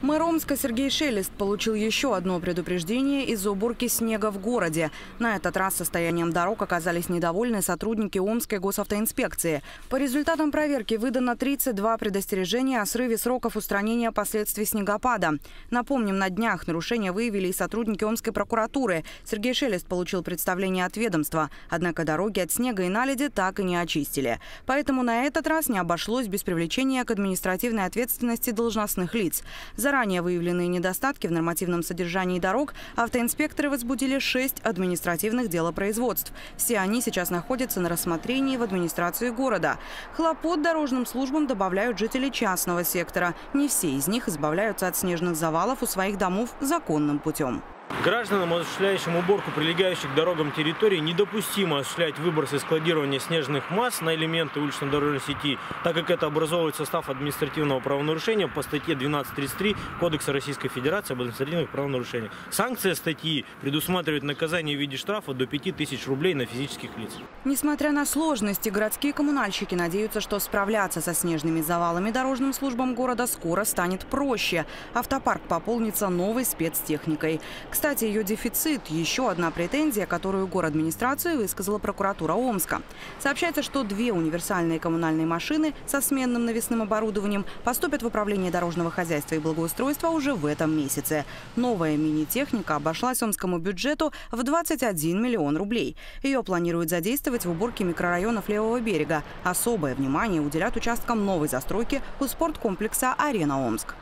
Мэр Омска Сергей Шелест получил еще одно предупреждение из-за уборки снега в городе. На этот раз состоянием дорог оказались недовольны сотрудники Омской госавтоинспекции. По результатам проверки выдано 32 предостережения о срыве сроков устранения последствий снегопада. Напомним, на днях нарушения выявили и сотрудники Омской прокуратуры. Сергей Шелест получил представление от ведомства. Однако дороги от снега и наледи так и не очистили. Поэтому на этот раз не обошлось без привлечения к административной ответственности должностных лиц. Ранее выявленные недостатки в нормативном содержании дорог автоинспекторы возбудили 6 административных делопроизводств. Все они сейчас находятся на рассмотрении в администрации города. Хлопот дорожным службам добавляют жители частного сектора. Не все из них избавляются от снежных завалов у своих домов законным путем. Гражданам, осуществляющим уборку прилегающих к дорогам территорий, недопустимо осуществлять выброс и складирование снежных масс на элементы улично-дорожной сети, так как это образовывает состав административного правонарушения по статье 1233 Кодекса Российской Федерации об административных правонарушениях. Санкция статьи предусматривает наказание в виде штрафа до 5000 рублей на физических лиц. Несмотря на сложности, городские коммунальщики надеются, что справляться со снежными завалами дорожным службам города скоро станет проще. Автопарк пополнится новой спецтехникой. Кстати, ее дефицит – еще одна претензия, которую горадминистрации высказала прокуратура Омска. Сообщается, что 2 универсальные коммунальные машины со сменным навесным оборудованием поступят в управление дорожного хозяйства и благоустройства уже в этом месяце. Новая мини-техника обошлась омскому бюджету в 21 миллион рублей. Ее планируют задействовать в уборке микрорайонов левого берега. Особое внимание уделят участкам новой застройки у спорткомплекса «Арена Омск».